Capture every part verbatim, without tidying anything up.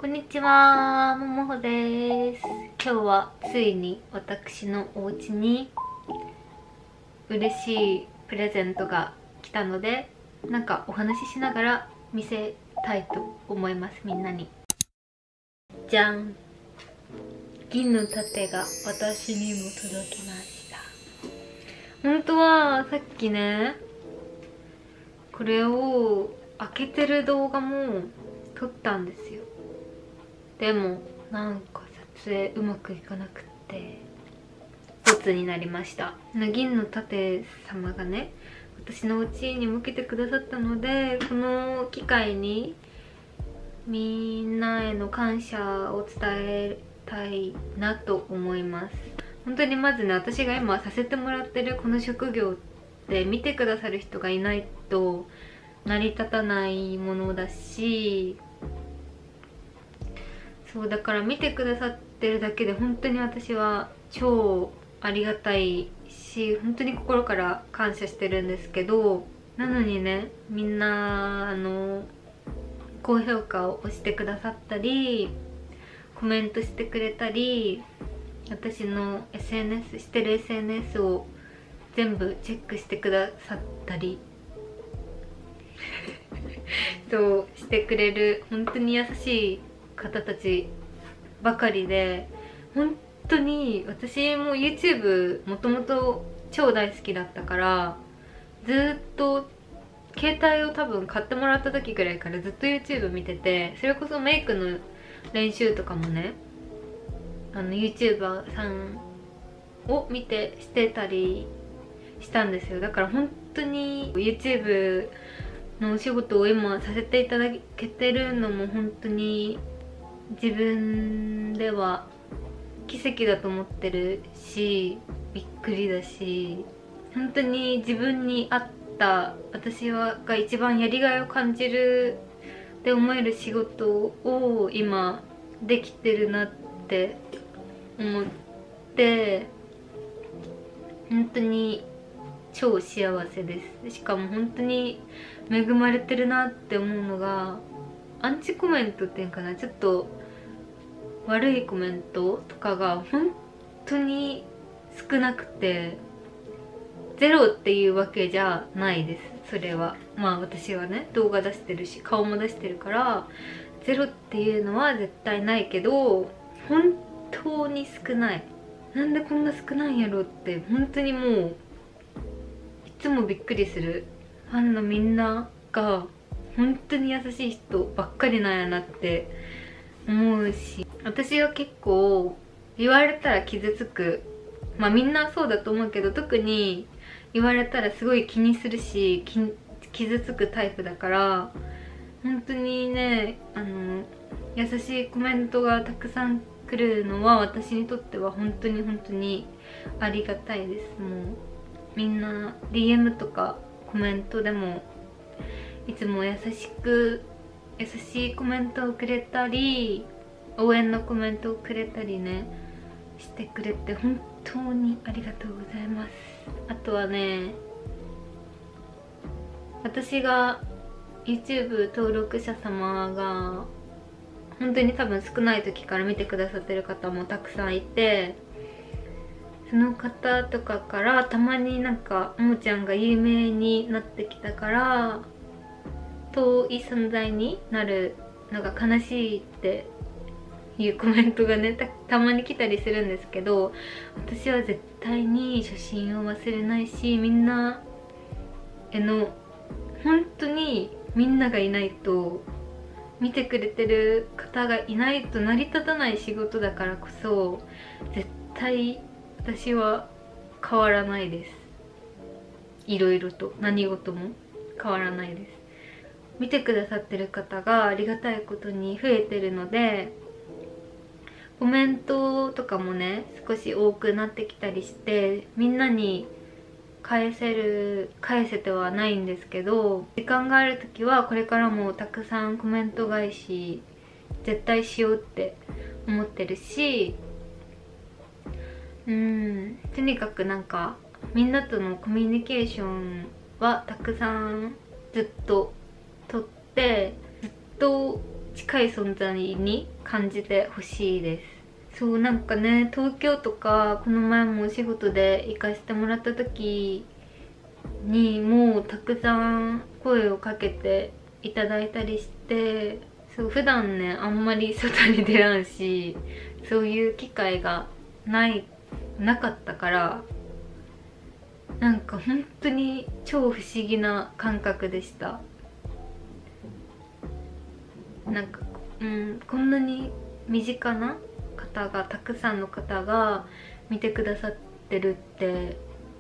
こんにちは、ももほです。今日はついに私のお家に嬉しいプレゼントが来たので、なんかお話ししながら見せたいと思います、みんなに。じゃん、銀の盾が私にも届きました。本当はさっきね、これを開けてる動画も撮ったんですよ。でもなんか撮影うまくいかなくってボツになりました。銀の盾様がね、私のお家に向けてくださったので、この機会にみんなへの感謝を伝えたいなと思います。本当にまずね、私が今させてもらってるこの職業って見てくださる人がいないと成り立たないものだし、そうだから見てくださってるだけで本当に私は超ありがたいし、本当に心から感謝してるんですけど、なのにね、みんなあの高評価を押してくださったりコメントしてくれたり、私の エスエヌエス してる エスエヌエス を全部チェックしてくださったりそうしてくれる本当に優しい方たちばかりで、本当に私も YouTube もともと超大好きだったから、ずっと携帯を多分買ってもらった時ぐらいからずっと YouTube 見てて、それこそメイクの練習とかもね、あの YouTuber さんを見てしてたりしたんですよ。だから本当に YouTube のお仕事を今させていただけてるのも本当に自分では奇跡だと思ってるし、びっくりだし、本当に自分に合った私はが一番やりがいを感じるって思える仕事を今できてるなって思って、本当に超幸せです。しかも本当に恵まれてるなって思うのが、アンチコメントっていうかな、ちょっと悪いコメントとかが本当に少なくて、ゼロっていうわけじゃないです。それはまあ私はね、動画出してるし顔も出してるからゼロっていうのは絶対ないけど、本当に少ない。なんでこんな少ないんやろって本当にもういつもびっくりする。ファンのみんなが本当に優しい人ばっかりなんやなって思うし、私は結構言われたら傷つく、まあみんなそうだと思うけど、特に言われたらすごい気にするし傷つくタイプだから、本当にね、あの優しいコメントがたくさん来るのは私にとっては本当に本当にありがたいです。もうみんな ディーエム とかコメントでもいつも優しく優しいコメントをくれたり、応援のコメントをくれたりねしてくれて本当にありがとうございます。あとはね、私が YouTube 登録者様が本当に多分少ない時から見てくださってる方もたくさんいて、その方とかからたまになんかももちゃんが有名になってきたから遠い存在になるのが悲しいっていうコメントがね た, たまに来たりするんですけど、私は絶対に初心を忘れないし、みんなへの本当にみんながいないと、見てくれてる方がいないと成り立たない仕事だからこそ、絶対私は変わらないです。いろいろと何事も変わらないです。見てくださってる方がありがたいことに増えてるので、コメントとかもね少し多くなってきたりして、みんなに返せる返せてはないんですけど、時間がある時はこれからもたくさんコメント返し絶対しようって思ってるし、うーんとにかくなんかみんなとのコミュニケーションはたくさんずっととって、ずっと近い存在に感じてほしいです。そう、なんかね、東京とかこの前もお仕事で行かせてもらった時にもうたくさん声をかけていただいたりして、そう普段ねあんまり外に出らんし、そういう機会がないなかったから、なんか本当に超不思議な感覚でした。なんか、うん、こんなに身近な方が、たくさんの方が見てくださってるって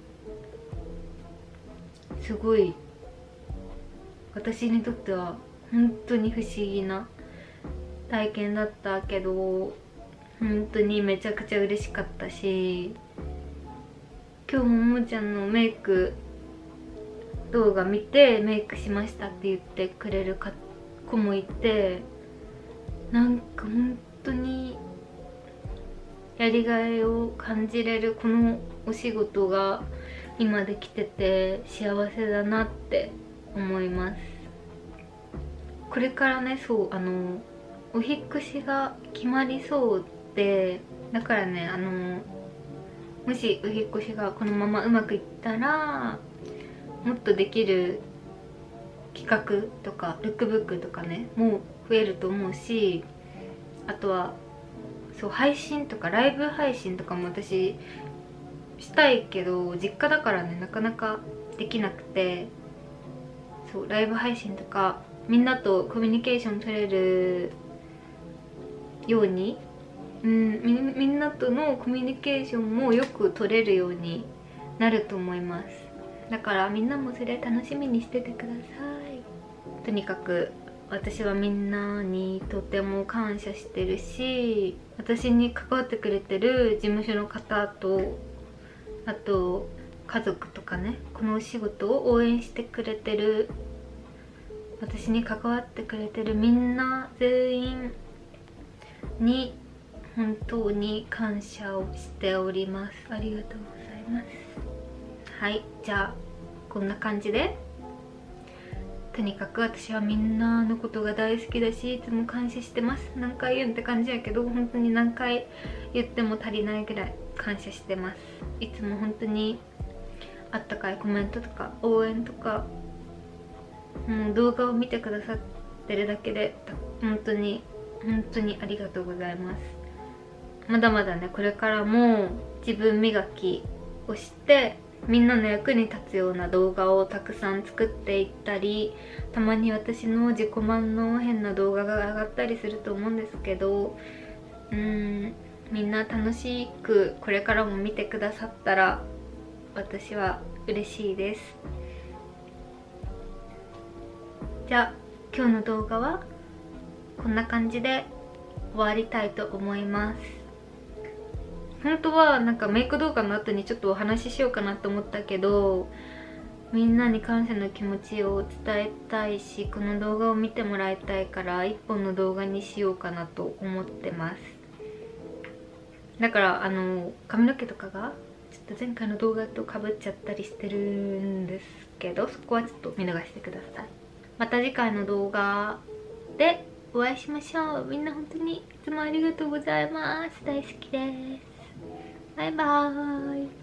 すごい私にとっては本当に不思議な体験だったけど、本当にめちゃくちゃ嬉しかったし、今日もももちゃんのメイク動画見てメイクしましたって言ってくれる子もいて、なんか本当にやりがいを感じれるこのお仕事が今できてて幸せだなって思います。これからね、そうあのお引っ越しが決まりそうで、だからね、あのもしお引っ越しがこのままうまくいったらもっとできる企画とかルックブックとかねもう増えると思うし、あとはそう配信とかライブ配信とかも私したいけど実家だからねなかなかできなくて、そうライブ配信とかみんなとコミュニケーション取れるように、うん、み, みんなとのコミュニケーションもよく取れるようになると思います。だからみんなもそれ楽しみにしててください。とにかく私はみんなにとても感謝してるし、私に関わってくれてる事務所の方と、あと家族とかね、このお仕事を応援してくれてる、私に関わってくれてるみんな全員に本当に感謝をしております。ありがとうございます。はい、じゃあこんな感じで、とにかく私はみんなのことが大好きだし、いつも感謝してます。何回言うんって感じやけど、本当に何回言っても足りないぐらい感謝してます。いつも本当にあったかいコメントとか応援とか、もう動画を見てくださってるだけで本当に本当にありがとうございます。まだまだね、これからも自分磨きをしてみんなの役に立つような動画をたくさん作っていったり、たまに私の自己満の変な動画が上がったりすると思うんですけど、うーんみんな楽しくこれからも見てくださったら私は嬉しいです。じゃあ今日の動画はこんな感じで終わりたいと思います。本当はなんかメイク動画の後にちょっとお話ししようかなと思ったけど、みんなに感謝の気持ちを伝えたいし、この動画を見てもらいたいから一本の動画にしようかなと思ってます。だからあの髪の毛とかがちょっと前回の動画とかぶっちゃったりしてるんですけど、そこはちょっと見逃してください。また次回の動画でお会いしましょう。みんな本当にいつもありがとうございます。大好きです。バイバーイ。